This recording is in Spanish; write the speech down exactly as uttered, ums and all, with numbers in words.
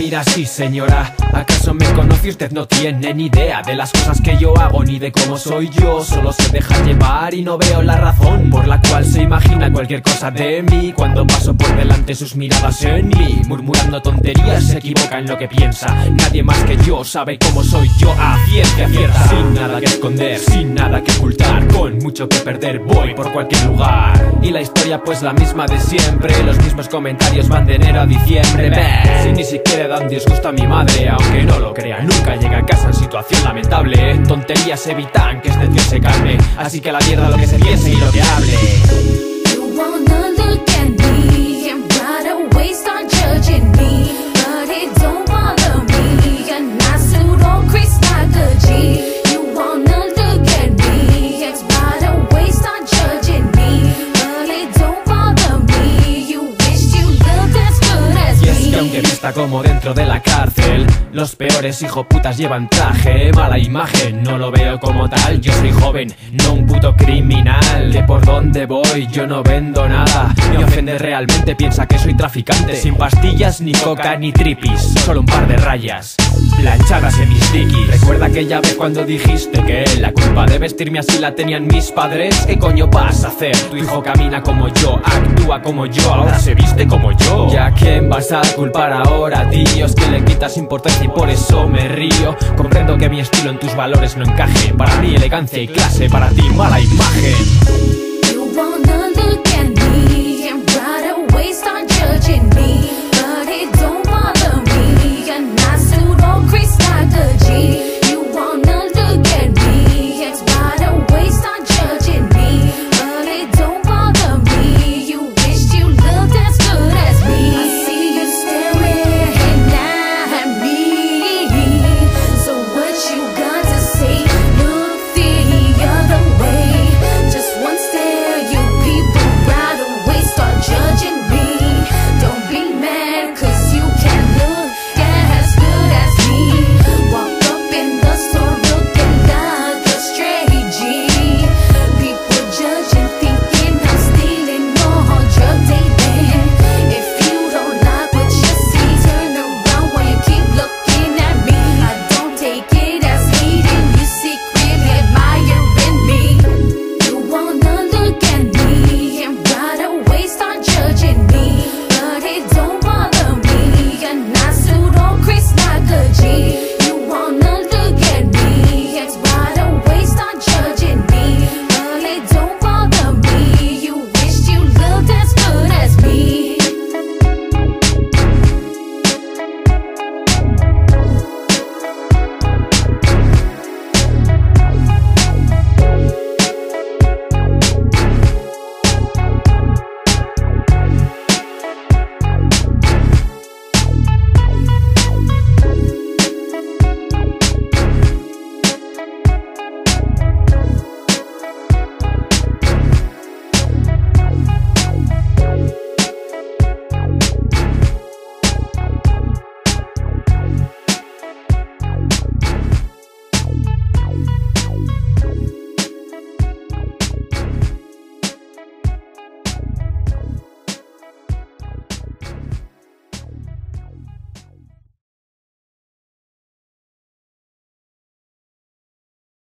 mira así, señora, ¿acaso me conoce? Usted no tiene ni idea de las cosas que yo hago ni de cómo soy yo. Solo se deja llevar y no veo la razón por la cual se imagina cualquier cosa de mí. Cuando paso por delante sus miradas en mí, murmurando tonterías, se equivoca en lo que piensa. Nadie más que yo sabe cómo soy yo a ciencia cierta. Sin nada que esconder, sin nada que ocultar, con mucho que perder voy por cualquier lugar. Y la historia pues la misma de siempre, los mismos comentarios van de enero a diciembre. Bah, si ni siquiera dan disgusto a mi madre, aunque no lo crea, nunca llega a casa en situación lamentable. Tonterías evitan que este tío se calme, así que a la mierda lo que se piense y lo que hable. You wanna look at me and right away start judging me, but it don't bother me, and I suit all Chris like a G. You wanna look at me and right away start judging me, but it don't bother me, you wish you looked as good as Y es que me. aunque vista como dentro de la cárcel, los peores hijoputas llevan traje, mala imagen, no lo veo como tal. Yo soy joven, no un puto criminal. De por dónde voy, yo no vendo nada. Me ofende realmente, piensa que soy traficante. Sin pastillas, ni coca, ni tripis, solo un par de rayas planchadas en mis dickies. Recuerda aquella vez cuando dijiste que la culpa de vestirme así la tenían mis padres. ¿Qué coño vas a hacer? Tu hijo camina como yo, actúa como yo, ahora se viste como yo. ¿Y a quién vas a culpar ahora, tío? Es que le quitas importancia y por eso me río. Comprendo que mi estilo en tus valores no encaje. Para mí elegancia y clase, para ti mala imagen. You wanna